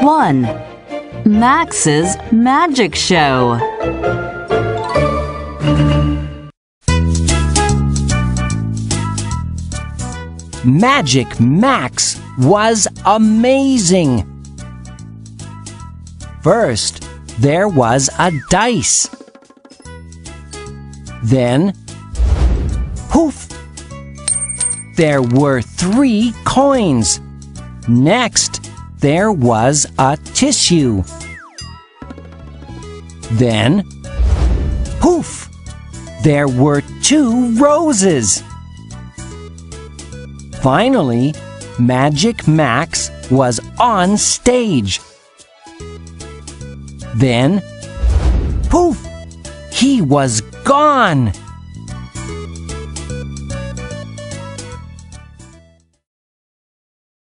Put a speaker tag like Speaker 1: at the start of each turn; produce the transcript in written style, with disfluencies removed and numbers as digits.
Speaker 1: 1. Max's Magic Show.
Speaker 2: Magic Max was amazing. First, there was a dice. Then, poof! There were 3 coins. Next, there was a tissue. Then, poof! There were 2 roses. Finally, Magic Max was on stage. Then, poof! He was gone!